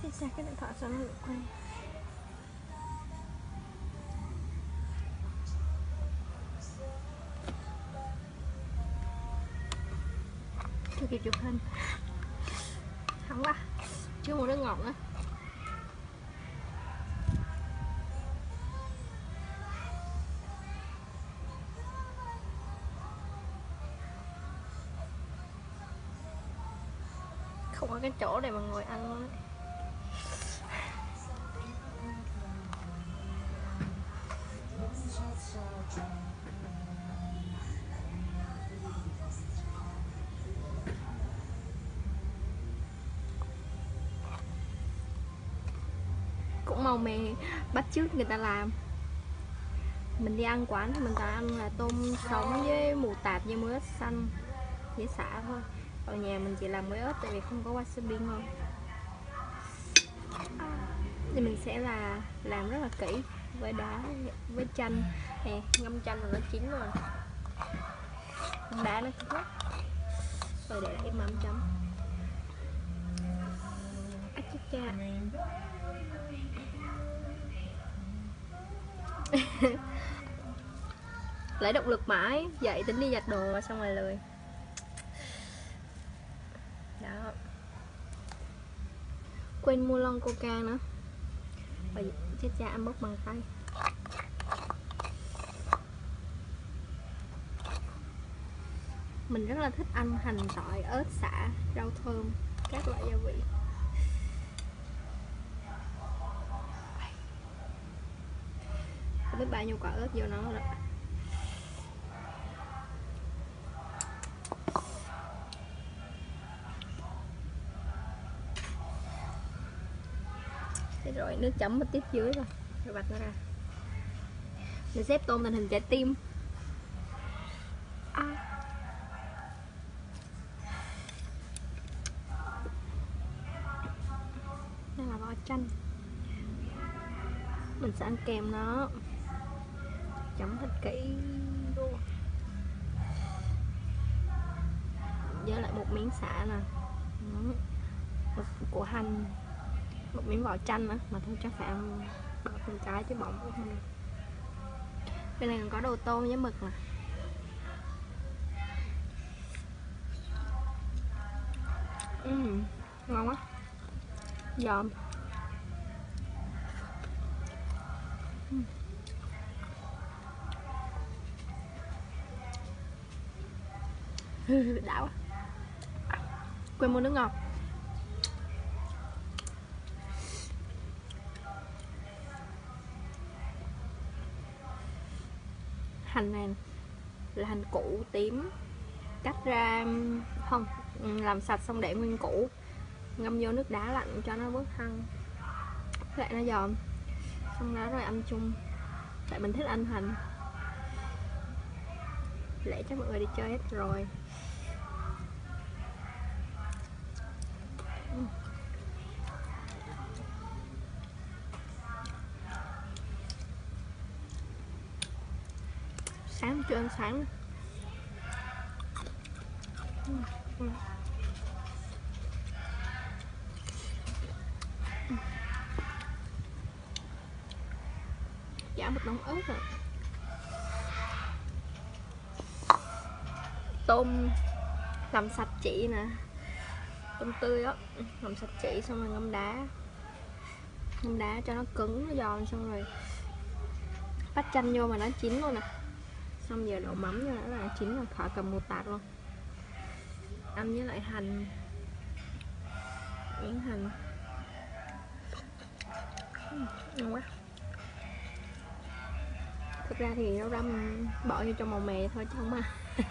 Thì sao cái điện thoại sao nó được quay? Chưa kịp chụp hình. Không quá. Chưa mua nước ngọt nữa. Không có cái chỗ để mà ngồi ăn luôn ấy. Cũng màu mè bắt chước người ta làm. Mình đi ăn quán thì mình toàn ăn là tôm sống với mù tạt với muối ớt xanh với sả thôi. Ở nhà mình chỉ làm muối ớt tại vì không có wasabi ngon. Thì mình sẽ là làm rất là kỹ với đá với chanh nè, ngâm chanh rồi nó chín rồi, đá nó chín hết rồi để lại mắm chấm. Ách chết cha. Lấy động lực mãi dậy tính đi giặt đồ xong rồi lười đó. Quên mua lon coca nữa. Chết cha, ăn bốc bằng tay. Mình rất là thích ăn hành tỏi, ớt, sả, rau thơm, các loại gia vị. Không biết bao nhiêu quả ớt vô nó rồi đó. Thế rồi nước chấm mất tiếp dưới rồi. Rồi vạch nó ra. Mình xếp tôm thành hình trái tim. Đây là vỏ chanh. Mình sẽ ăn kèm nó. Chấm thật kỹ luôn. Với lại một miếng sả nè, một củ hành, một miếng vỏ chanh nữa. Mà thôi chắc phải ăn bỏ từng cái chứ bỏng cũng không được. Bên này còn có đồ tôm với mực nè. Ngon quá. Giòn. Đã quá. Quên mua nước ngọt. Hành này là hành củ tím, cắt ra không, làm sạch xong để nguyên củ, ngâm vô nước đá lạnh cho nó bớt hăng, lại nó giòn. Xong đó rồi ăn chung. Tại mình thích ăn hành. Lẽ chắc mọi người đi chơi hết rồi. Sáng chưa ăn sáng. Chả một đống ớt rồi. Tôm làm sạch chỉ nè, tôm tươi á, làm sạch chỉ xong rồi ngâm đá cho nó cứng, nó giòn, xong rồi bắt chanh vô mà nó chín luôn nè. Xong giờ đổ mắm vô nữa là chín rồi, khỏi cầm một tạt luôn. Ăn với lại hành, miếng hành. Ngon quá. Thực ra thì rau răm bỏ vô trong màu mè thôi chứ không à.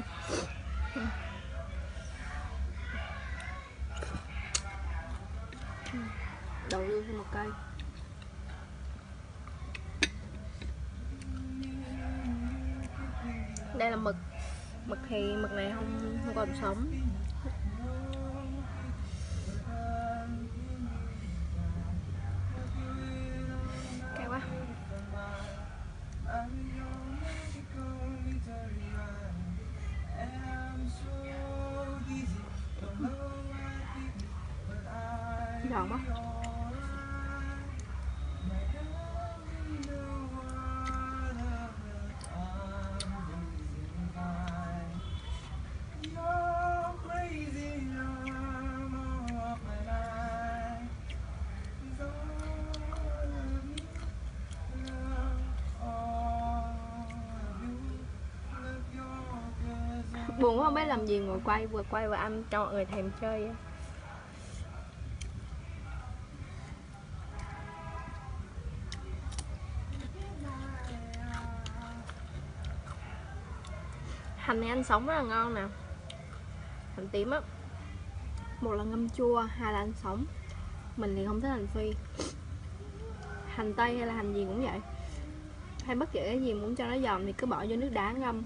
Đậu luôn thêm một cây. Đây là mực. Mực thì mực này không còn sống. Cay quá. Giòn quá. Buồn quá không biết làm gì, ngồi quay vừa ăn cho mọi người thèm chơi á. Hành này ăn sống rất là ngon nè. Hành tím á, một là ngâm chua, hai là ăn sống. Mình thì không thích hành phi. Hành tây hay là hành gì cũng vậy, hay bất kể cái gì muốn cho nó giòn thì cứ bỏ vô nước đá ngâm,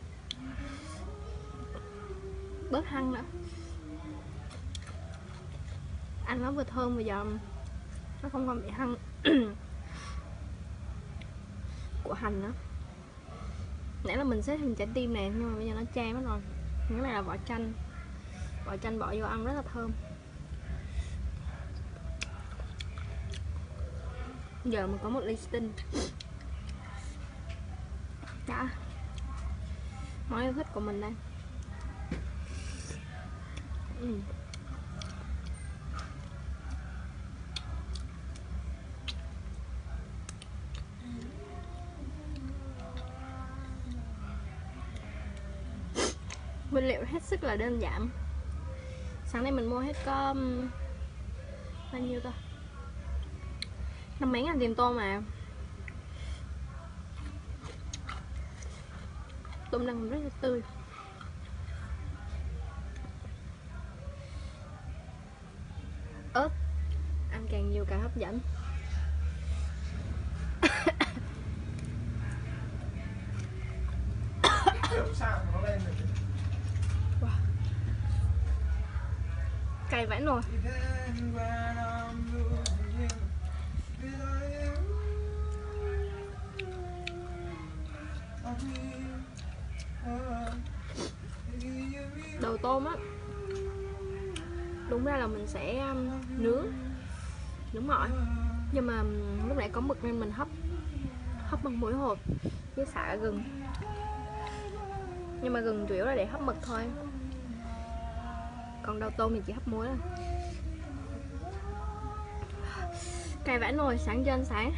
bớt hăng nữa. Ăn nó vừa thơm vừa giòn, nó không còn bị hăng của hành nữa. Nãy là mình xếp hình trái tim này nhưng mà bây giờ nó chan mất rồi. Cái này là vỏ chanh, vỏ chanh bỏ vô ăn rất là thơm. Giờ mình có một ly sting. Đã, món yêu thích của mình đây. Nguyên liệu hết sức là đơn giản. Sáng nay mình mua hết có bao nhiêu ta, 50 mấy ngàn tiền tôm mà. Tôm đang rất là tươi. Ớt ăn càng nhiều càng hấp dẫn. Wow. Cay vãi nồi. Đầu tôm á, đúng ra là mình sẽ nướng mọi, nhưng mà lúc nãy có mực nên mình hấp bằng muối hột với xả gừng, nhưng mà gừng chủ yếu là để hấp mực thôi, còn đầu tôm thì chỉ hấp muối thôi. Cay vãi nồi, sáng trên sáng.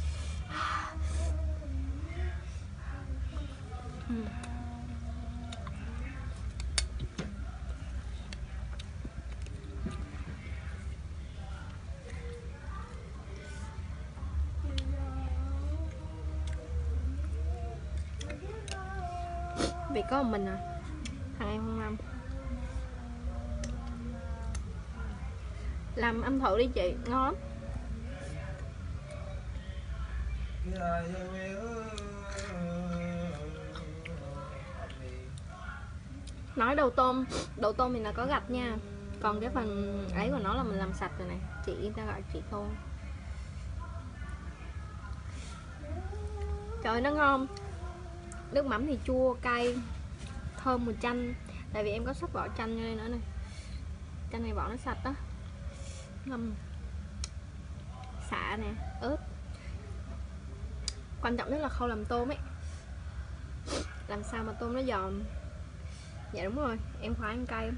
Vì có một mình à, thằng em không ăn. Làm ăn thử đi chị, ngon lắm. Nói đầu tôm thì là có gạch nha, còn cái phần ấy của nó là mình làm sạch rồi này, chị ta gọi chị thôi. Trời ơi, nó ngon. Nước mắm thì chua cay, thơm mùi chanh, tại vì em có sắp vỏ chanh cho nên nữa này. Chanh này vỏ nó sạch đó. Ngâm xả nè, ớt. Quan trọng nhất là khâu làm tôm ấy, làm sao mà tôm nó giòn. Dạ đúng rồi, em khoái ăn cay.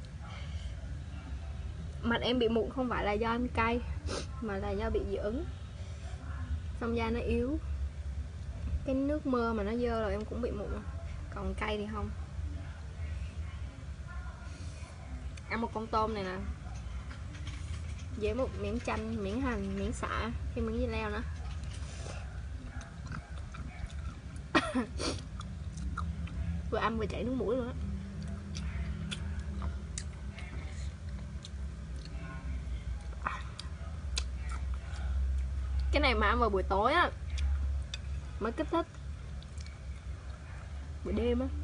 Mặt em bị mụn không phải là do ăn cay, mà là do bị dị ứng, xong da nó yếu. Cái nước mưa mà nó dơ rồi em cũng bị mụn, còn cay thì không. Ăn một con tôm này nè, với một miếng chanh, miếng hành, miếng xả, cái miếng dưa leo nữa. Vừa ăn vừa chảy nước mũi luôn á. Cái này mà ăn vào buổi tối á mới kích thích, buổi đêm á.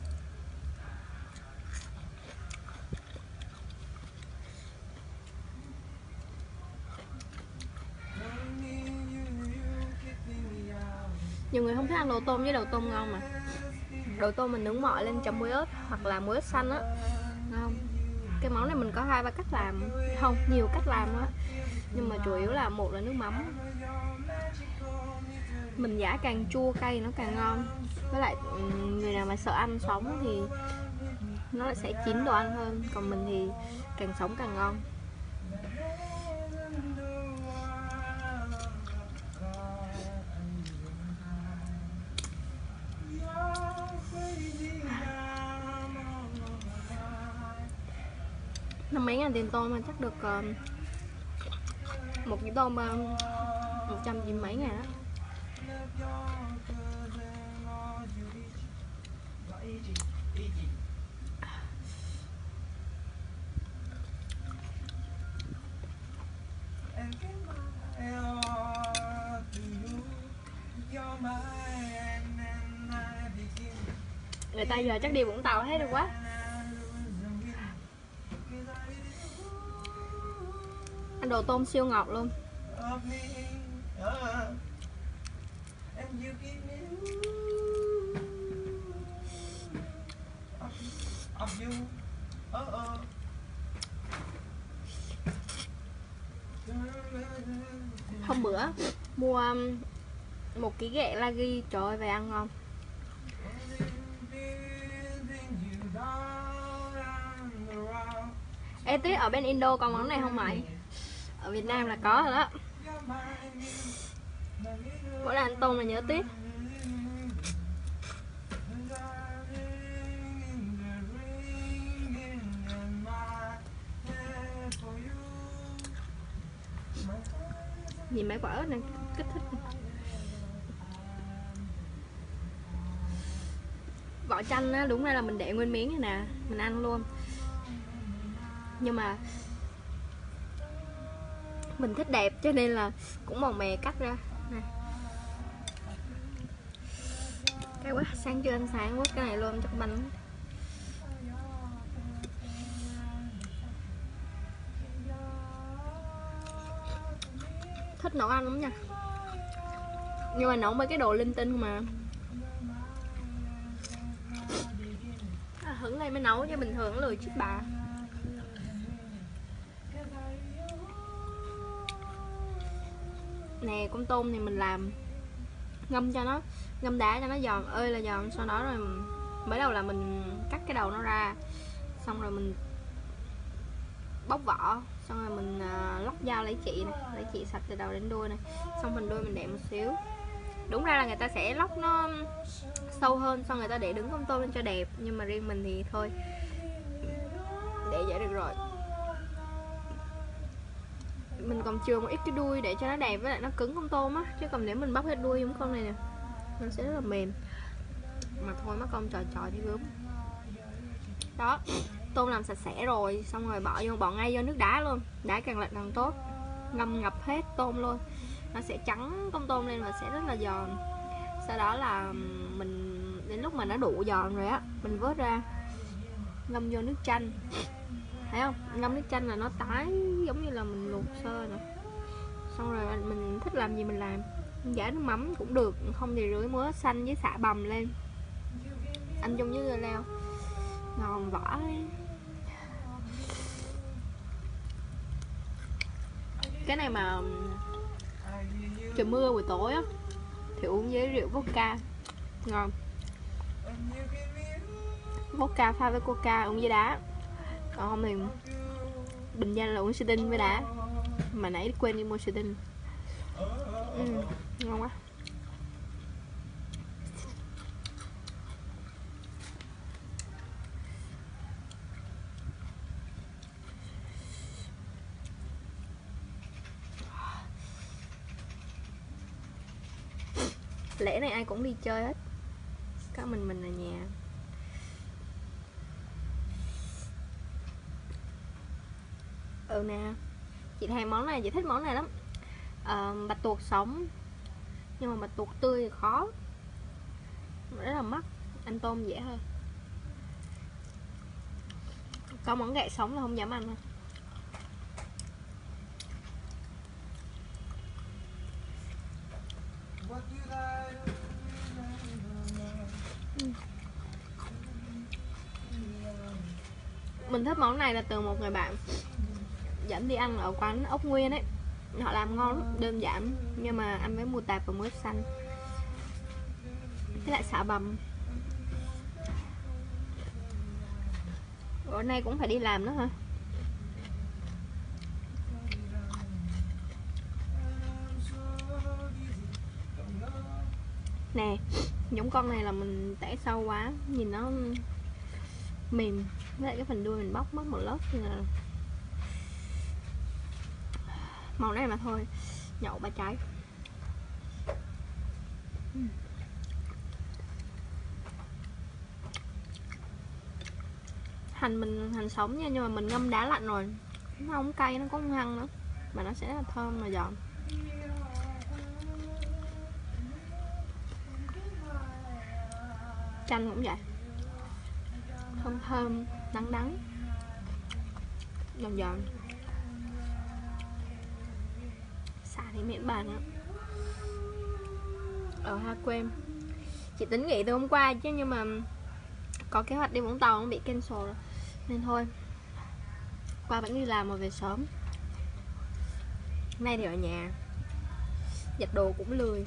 Nhiều người không thích ăn đồ tôm với đầu tôm ngon mà. Đầu tôm mình nướng mọi lên chấm muối ớt hoặc là muối ớt xanh á, ngon. Cái món này mình có 2-3 cách làm, không, nhiều cách làm đó. Nhưng mà chủ yếu là một là nước mắm, mình giả càng chua cay nó càng ngon. Với lại người nào mà sợ ăn sống thì nó sẽ chín đồ ăn hơn, còn mình thì càng sống càng ngon. mấy ngàn tiền tôm mà chắc được một cái tôm 190 mấy ngàn á. Người ta giờ chắc đi Vũng Tàu hết rồi quá. Ăn đồ tôm siêu ngọt luôn. Hôm bữa mua 1 ký ghẹ Lagi, trời ơi về ăn ngon. Ê Tuyết, ở bên Indo còn món này không mày? Ở Việt Nam là có rồi đó. Mỗi lần ăn tôm là nhớ Tuyết. Nhìn mấy quả ớt này kích thích. Vỏ chanh á, đúng ra là mình để nguyên miếng này nè, mình ăn luôn. Nhưng mà mình thích đẹp cho nên là cũng màu mè cắt ra này. Cái quá, sáng chưa ăn sáng quất cái này luôn cho bánh. Thích nấu ăn lắm nha. Nhưng mà nấu mấy cái đồ linh tinh mà hứng lên mới nấu, chứ bình thường lười chết bà. Nè, con tôm thì mình làm ngâm cho nó, ngâm đá cho nó giòn ơi là giòn. Sau đó rồi mới đầu là mình cắt cái đầu nó ra, xong rồi mình bóc vỏ, xong rồi mình lóc dao lấy chỉ này, lấy chỉ sạch từ đầu đến đuôi này, xong phần đuôi mình để một xíu. Đúng ra là người ta sẽ lóc nó sâu hơn, xong người ta để đứng con tôm lên cho đẹp, nhưng mà riêng mình thì thôi, để vậy được rồi. Mình còn chừa một ít cái đuôi để cho nó đẹp, với lại nó cứng con tôm á, chứ còn nếu mình bóc hết đuôi giống con này nè nó sẽ rất là mềm. Mà thôi mất công trò thì gớm. Đó, tôm làm sạch sẽ rồi, xong rồi bỏ ngay vô nước đá luôn, đá càng lạnh càng tốt, ngâm ngập hết tôm luôn, nó sẽ trắng con tôm lên và sẽ rất là giòn. Sau đó là mình đến lúc mà nó đủ giòn rồi á, mình vớt ra ngâm vô nước chanh, thấy không, ngâm nước chanh là nó tái giống như là mình luộc sơ nè. Xong rồi mình thích làm gì mình làm, giả nước mắm cũng được, không thì rưới muối xanh với xả bằm lên ăn chung với dưa leo, ngon vỏ ấy. Cái này mà trời mưa buổi tối á thì uống với rượu vodka ngon. Vodka pha với coca uống với đá, còn không thì bình dân là uống xì tinh với đá, mà nãy quên đi mua xì tinh. Ngon quá. Lễ này ai cũng đi chơi hết, có mình ở nhà. Nè, chị thèm món này, chị thích món này lắm. Bạch tuộc sống, nhưng mà bạch tuộc tươi thì khó, rất là mắc, ăn tôm dễ hơn. Có món gậy sống là không dám ăn thôi. Mình thích món này là từ một người bạn dẫn đi ăn ở quán ốc Nguyên ấy, họ làm ngon lắm, đơn giản nhưng mà ăn với mù tạt và muối xanh với lại xả bằm. Bữa nay cũng phải đi làm nữa hả? Nè, giống con này là mình tẻ sâu quá, nhìn nó mềm, với lại cái phần đuôi mình bóc mất một lớp thì là Màu này mà thôi, nhậu 3 trái. Hành mình hành sống nha, nhưng mà mình ngâm đá lạnh rồi, nó không cay, nó có không hăng nữa, mà nó sẽ rất là thơm mà giòn. Chanh cũng vậy, thơm thơm, đắng đắng, giòn giòn. Xả thì miễn bàn á. Ha quên, chị tính nghỉ từ hôm qua chứ, nhưng mà có kế hoạch đi Vũng Tàu nó bị cancel rồi, nên thôi qua vẫn đi làm mà về sớm. Nay thì ở nhà, giặt đồ cũng lười.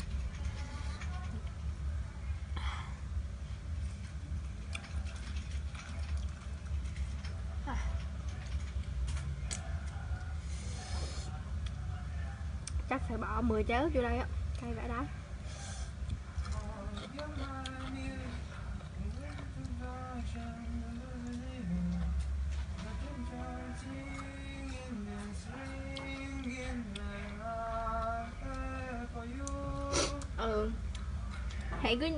Chắc phải bỏ 10 trái ớt vô đây á, cay vãi đá. Hãy cứ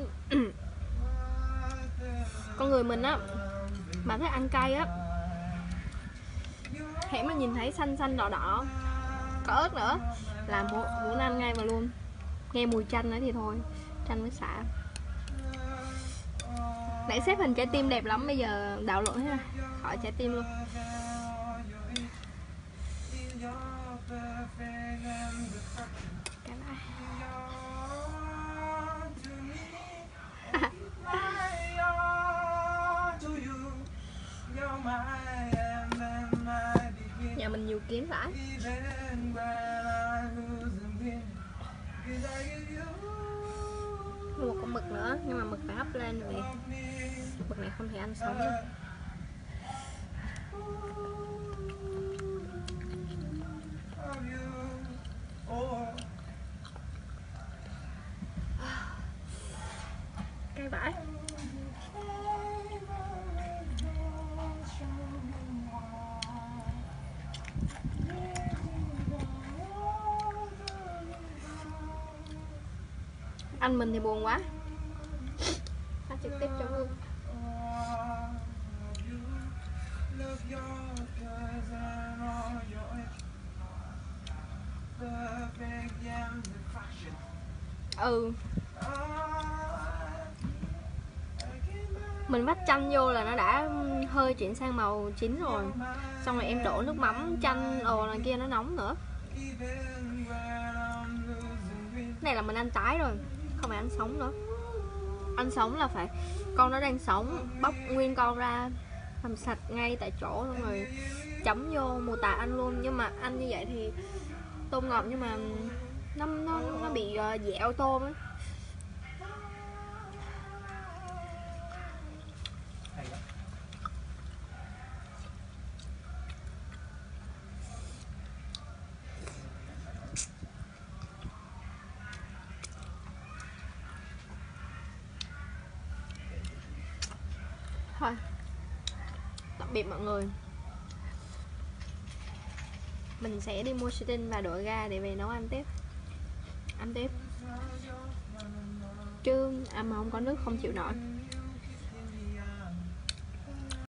con người mình á mà thích ăn cay á, hãy mà nhìn thấy xanh xanh đỏ đỏ có ớt nữa là muốn ăn ngay mà luôn. Nghe mùi chanh nữa thì thôi, chanh với xả. Nãy xếp hình trái tim đẹp lắm, bây giờ đảo lộn hết rồi, khỏi trái tim luôn. Cái này nhà mình nhiều kiếm phải. Mua một con mực nữa, nhưng mà mực phải hấp lên rồi, mực này không thể ăn sống đâu. Cay vãi. Anh mình thì buồn quá, phát trực tiếp cho vui. Mình vắt chanh vô là nó đã hơi chuyển sang màu chín rồi, xong rồi em đổ nước mắm chanh này kia, nó nóng nữa. Này là mình ăn tái rồi, không phải ăn sống nữa. Ăn sống là phải con nó đang sống, bóc nguyên con ra làm sạch ngay tại chỗ, xong rồi chấm vô mù tạt ăn luôn. Nhưng mà ăn như vậy thì tôm ngọt, nhưng mà nó bị dẻo tôm ấy. Thôi, tạm biệt mọi người. Mình sẽ đi mua chicken và đổ ga để về nấu ăn tiếp. Chứ mà không có nước không chịu nổi.